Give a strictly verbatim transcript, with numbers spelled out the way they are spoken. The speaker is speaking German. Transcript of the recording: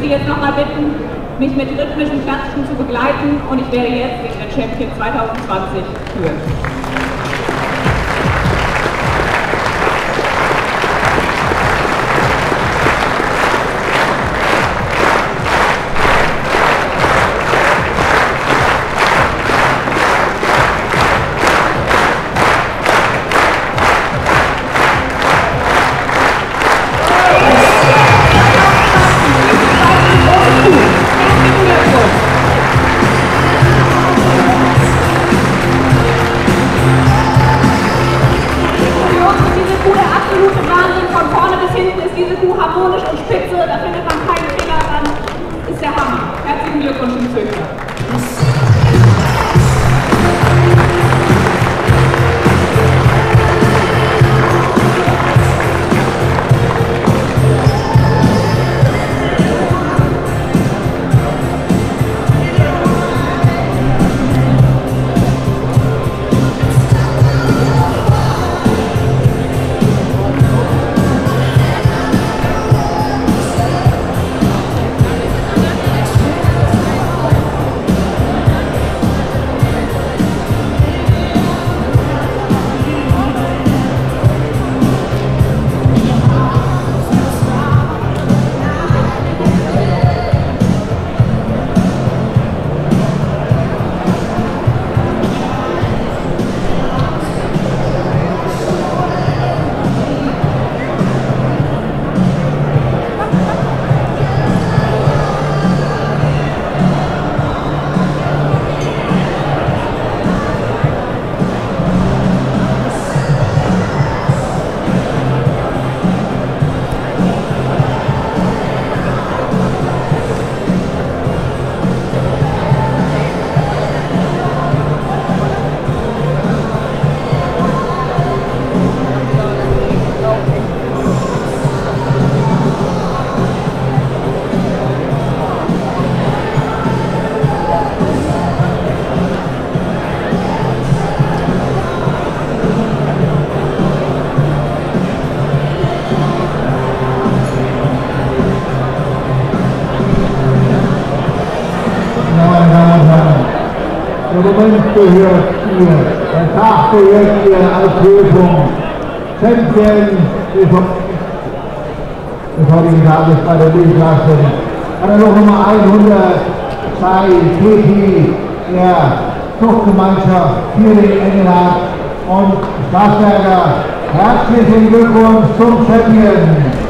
Sie jetzt nochmal bitten, mich mit rhythmischen Klatschen zu begleiten und ich werde jetzt den Champion zwanzig zwanzig führen. Diese Kuh harmonisch und spitze, da findet man keine Fehler dran. Ist der Hammer. Herzlichen Glückwunsch im Züchter. Der Moment gehört ihr, der Tag gehört ihr als Prüfung. Champion, bevor die Tages bei der B-Klasse. An der Nummer hundertzwei P T der Zuchtgemeinschaft Vierling Engelhardt und Schwarzberger. Herzlichen Glückwunsch zum Champion!